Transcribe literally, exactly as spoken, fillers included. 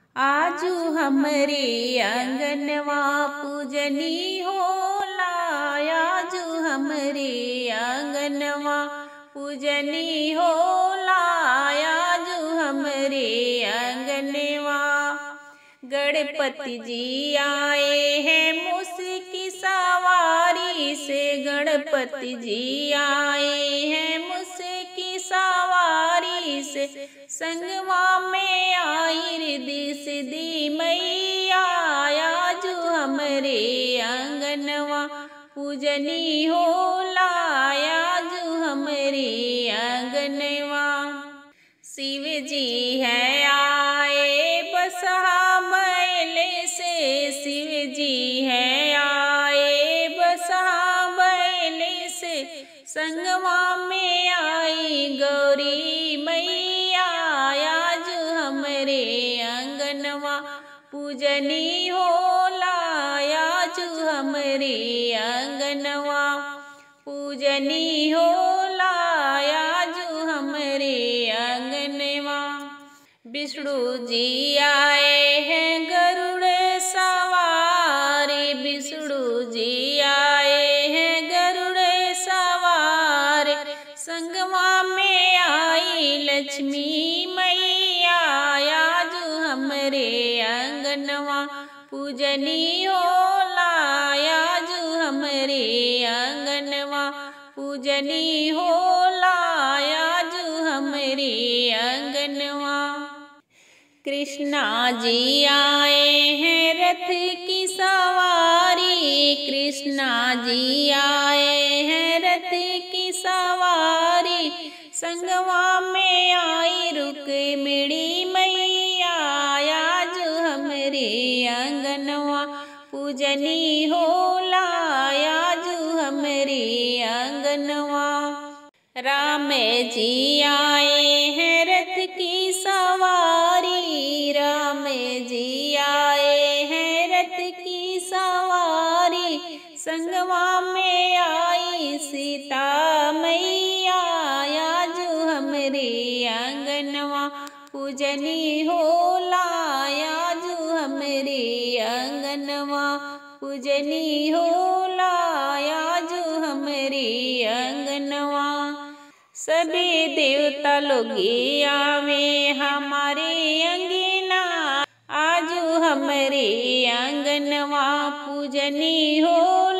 आजू हमरे आंगनवा पूजनी होला। आजू हमरे आंगनवा पूजनी होला। आजू हमरे आंगनवा गणपति जी आए हैं मुस्की सवारी से। गणपति जी आए हैं मुस्की सवारी से। संगवा में आई रिद्धि सिद्धि मैया। आजू हमरे आंगनवा पूजनी होला। आजू हमरे आंगनवा शिव जी है आए बसहा बैले से। शिव जी है आए बसहा बैले से। संगवा में आई गौरी मैया। आजू हमरे आंगनवा पूजनी होला। आजू हमरे आंगनवा पूजनी होला। आजू हमरे आंगनवा विष्णु जी आए हैं गरुड़ सवारी। विष्णु जी आए हैं गरुड़ सवारी। संगवा में आई लक्ष्मी मैया। आजू हमरे आंगनवा पूजनी होला। आजू हमरे आंगनवा पूजनी होला। आजू हमरे आंगनवा कृष्णा जी आए हैं रथ की सवारी। कृष्णा जी आए हैं रथ की सवारी। संगवा में आई रुक्मिणी मैया। आजू हमरे आंगनवा पूजनी होला। आजू हमरे आंगनवा राम जी आए हैं रथ की सवारी। राम जी आए हैं रथ की सवारी। संगवा में आई सीता मैया। आजू हमरे आंगनवा पूजनी होला। आजू हमरे आंगनवा पूजनी होला। आजू हमरे आंगनवा सभी देवता लोग आवे हमारे अंगना। आजू हमरे आंगनवा पूजनी होला।